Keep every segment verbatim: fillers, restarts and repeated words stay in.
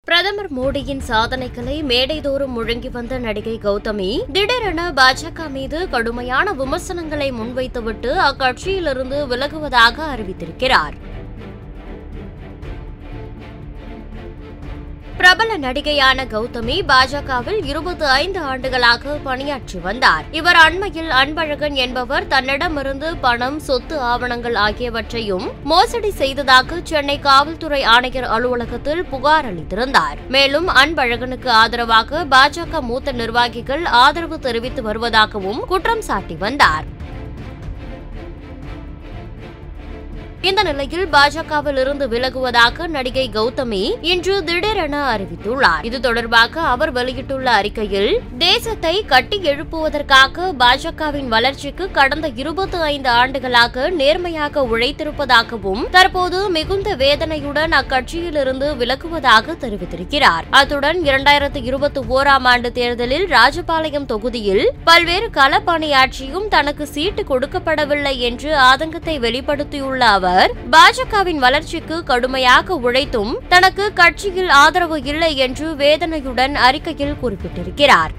பிரதமர் மோடியின் சாதனைகளை மேடைதோறும் முழங்கி வந்த நடிகை கௌதமி திடீரென பாஜக மீது கடுமையான விமர்சனங்களை முன்வைத்துவிட்டு அக்கட்சியிலிருந்து விலகுவதாக அறிவித்திருக்கிறார். பிரபல நடிகையான கௌதமி பாஜகவில் இருபத்தி ஐந்து ஆண்டுகளாக பணியாற்றி வந்தார். இவர் அண்மையில் அன்பழகன் என்பவர் தன்னிடமிருந்து பணம், சொத்து ஆவணங்கள் ஆகியவற்றையும் மோசடி செய்ததாக சென்னை காவல்துறை ஆணையர் அலுவலகத்தில் புகார் அளித்திருந்தார். மேலும் அன்பழகனுக்கு ஆதரவாக பாஜக மூத்த நிர்வாகிகள் ஆதரவு தெரிவித்து வருவதாகவும் குற்றம் சாட்டி வந்தார். இந்த நிலையில் பாஜகவில் இருந்து விலகுவதாக நடிகை கௌதமி இன்று திடீரென அறிவித்துள்ளார். இது தொடர்பாக அவர் வெளியிட்டுள்ள அறிக்கையில், தேசத்தை கட்டி எழுப்புவதற்காக பாஜகவின் வளர்ச்சிக்கு கடந்த இருபத்தி ஐந்து ஆண்டுகளாக நேர்மையாக உழைத்திருப்பதாகவும் தற்போது மிகுந்த வேதனையுடன் அக்கட்சியிலிருந்து விலகுவதாக தெரிவித்திருக்கிறார். அத்துடன் இரண்டாயிரத்து இருபத்தி ஓராம் ஆண்டு தேர்தலில் ராஜபாளையம் தொகுதியில் பல்வேறு களப்பணியாற்றியும் தனக்கு சீட்டு கொடுக்கப்படவில்லை என்று ஆதங்கத்தை வெளிப்படுத்தியுள்ள அவர் பாஜகவின் வளர்ச்சிக்கு கடுமையாக உழைத்தும் தனக்கு கட்சியில் ஆதரவு இல்லை என்று வேதனையுடன் அறிக்கையில் குறிப்பிட்டிருக்கிறார்.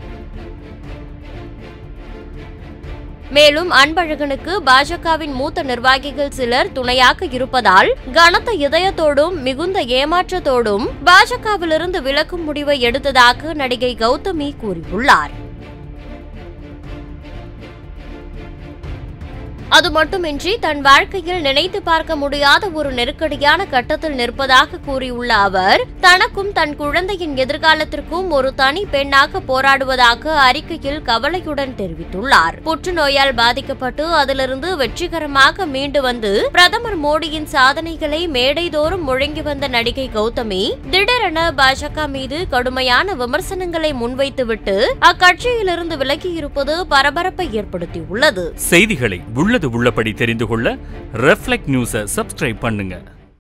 மேலும் அன்பழகனுக்கு பாஜகவின் மூத்த நிர்வாகிகள் சிலர் துணையாக இருப்பதால் கனத்த இதயத்தோடும் மிகுந்த ஏமாற்றத்தோடும் பாஜகவிலிருந்து விலகும் முடிவை எடுத்ததாக நடிகை கௌதமி கூறியுள்ளார். அது மட்டுமின்றி தன் வாழ்க்கையில் நினைத்து பார்க்க முடியாத ஒரு நெருக்கடியான கட்டத்தில் நிற்பதாக கூறியுள்ள அவர், தனக்கும் தன் குழந்தையின் எதிர்காலத்திற்கும் ஒரு தனி பெண்ணாக போராடுவதாக அறிக்கையில் கவலையுடன் தெரிவித்துள்ளார். புற்றுநோயால் பாதிக்கப்பட்டு அதிலிருந்து வெற்றிகரமாக மீண்டு வந்து பிரதமர் மோடியின் சாதனைகளை மேடைதோறும் முழங்கி வந்த நடிகை கௌதமி திடீரென பாஜக மீது கடுமையான விமர்சனங்களை முன்வைத்துவிட்டு அக்கட்சியிலிருந்து விலகியிருப்பது பரபரப்பை ஏற்படுத்தியுள்ளது. செய்திகளை உள்ளது உள்ளபடி தெரிந்து கொள்ள ரெஃப்ளெக்ட் நியூஸை சப்ஸ்கிரைப் பண்ணுங்க.